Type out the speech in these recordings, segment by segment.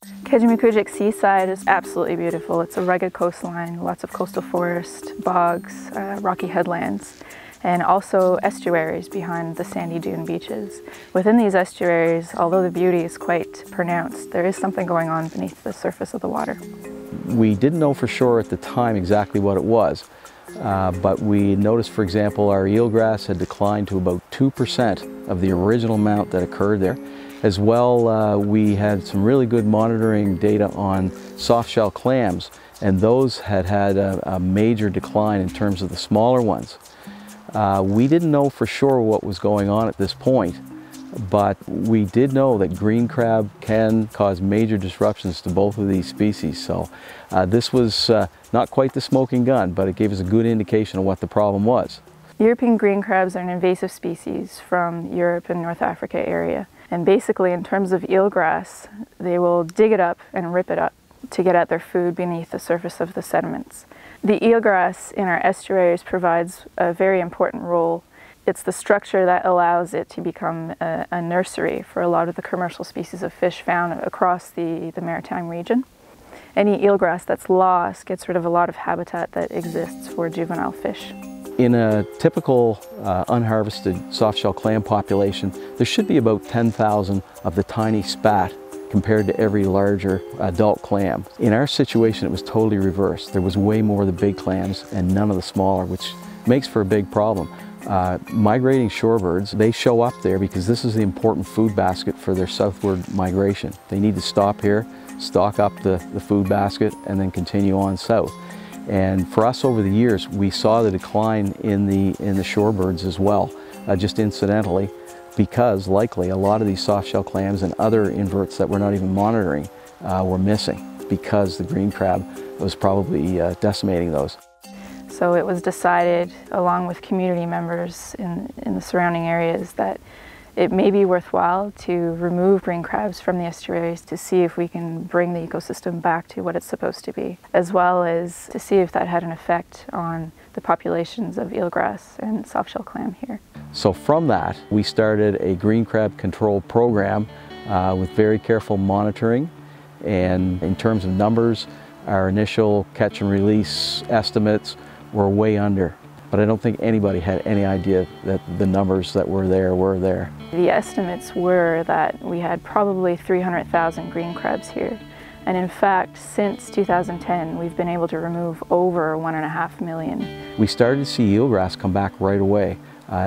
Kejimkujik Seaside is absolutely beautiful. It's a rugged coastline, lots of coastal forest, bogs, rocky headlands, and also estuaries behind the sandy dune beaches. Within these estuaries, although the beauty is quite pronounced, there is something going on beneath the surface of the water. We didn't know for sure at the time exactly what it was, but we noticed, for example, our eelgrass had declined to about 2% of the original amount that occurred there. As well, we had some really good monitoring data on soft-shell clams, and those had had a major decline in terms of the smaller ones. We didn't know for sure what was going on at this point, but we did know that green crab can cause major disruptions to both of these species. So this was not quite the smoking gun, but it gave us a good indication of what the problem was. European green crabs are an invasive species from Europe and North Africa area. And basically, in terms of eelgrass, they will dig it up and rip it up to get at their food beneath the surface of the sediments. The eelgrass in our estuaries provides a very important role. It's the structure that allows it to become a nursery for a lot of the commercial species of fish found across the maritime region. Any eelgrass that's lost gets rid of a lot of habitat that exists for juvenile fish. In a typical unharvested soft-shell clam population, there should be about 10,000 of the tiny spat compared to every larger adult clam. In our situation, it was totally reversed. There was way more of the big clams and none of the smaller, which makes for a big problem. Migrating shorebirds, they show up there because this is the important food basket for their southward migration. They need to stop here, stock up the food basket, and then continue on south. And for us over the years, we saw the decline in the shorebirds as well, just incidentally, because likely a lot of these soft-shell clams and other inverts that we're not even monitoring were missing because the green crab was probably decimating those. So it was decided, along with community members in the surrounding areas, that it may be worthwhile to remove green crabs from the estuaries to see if we can bring the ecosystem back to what it's supposed to be, as well as to see if that had an effect on the populations of eelgrass and soft-shell clam here. So from that, we started a green crab control program with very careful monitoring. And in terms of numbers, our initial catch and release estimates were way under. But I don't think anybody had any idea that the numbers that were there. The estimates were that we had probably 300,000 green crabs here. And in fact, since 2010, we've been able to remove over 1.5 million. We started to see eelgrass come back right away.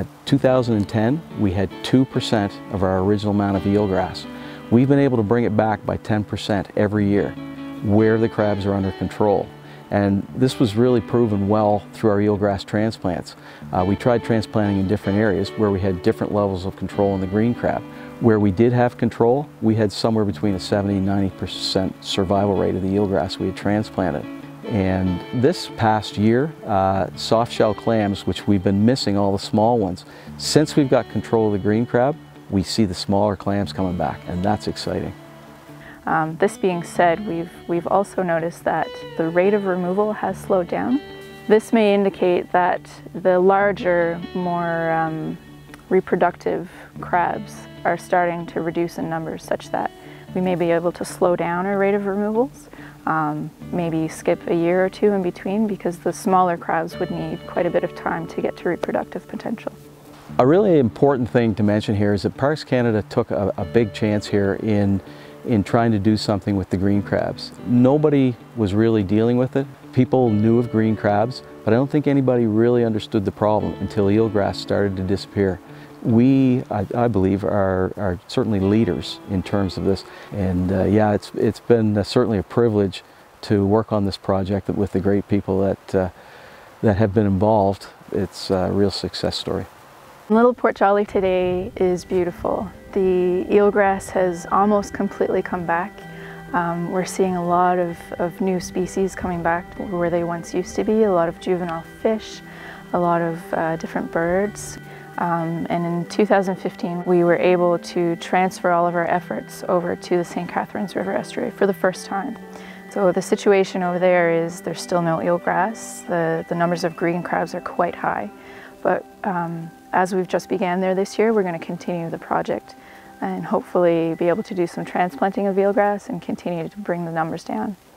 2010, we had 2% of our original amount of eelgrass. We've been able to bring it back by 10% every year, where the crabs are under control. And this was really proven well through our eelgrass transplants. We tried transplanting in different areas where we had different levels of control in the green crab. Where we did have control, we had somewhere between a 70 and 90% survival rate of the eelgrass we had transplanted. And this past year, soft-shell clams, which we've been missing all the small ones, since we've got control of the green crab, we see the smaller clams coming back, and that's exciting. This being said, we've also noticed that the rate of removal has slowed down. This may indicate that the larger, more reproductive crabs are starting to reduce in numbers such that we may be able to slow down our rate of removals, maybe skip a year or two in between, because the smaller crabs would need quite a bit of time to get to reproductive potential. A really important thing to mention here is that Parks Canada took a big chance here in trying to do something with the green crabs. Nobody was really dealing with it. People knew of green crabs, but I don't think anybody really understood the problem until eelgrass started to disappear. We, I believe, are certainly leaders in terms of this. And yeah, it's been certainly a privilege to work on this project with the great people that have been involved. It's a real success story. Little Port Jolly today is beautiful. The eelgrass has almost completely come back. We're seeing a lot of new species coming back where they once used to be, a lot of juvenile fish, a lot of different birds. And in 2015, we were able to transfer all of our efforts over to the St. Catharines River Estuary for the first time. So the situation over there is there's still no eelgrass. The numbers of green crabs are quite high. But as we've just began there this year, we're going to continue the project and hopefully be able to do some transplanting of eelgrass and continue to bring the numbers down.